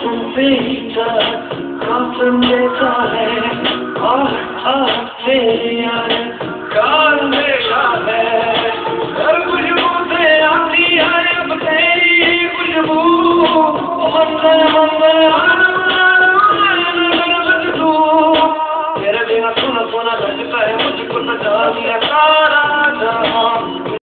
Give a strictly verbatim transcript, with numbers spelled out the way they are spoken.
बेटा काफन देता है और हाथ मेरे यार कान मेरा है। हर खुशबू से आती है अब तेरी खुशबू, मंदिर मंदिर तू तेरे बिना सुना सुना लगता है मुझको, न जानिए सारा जहां।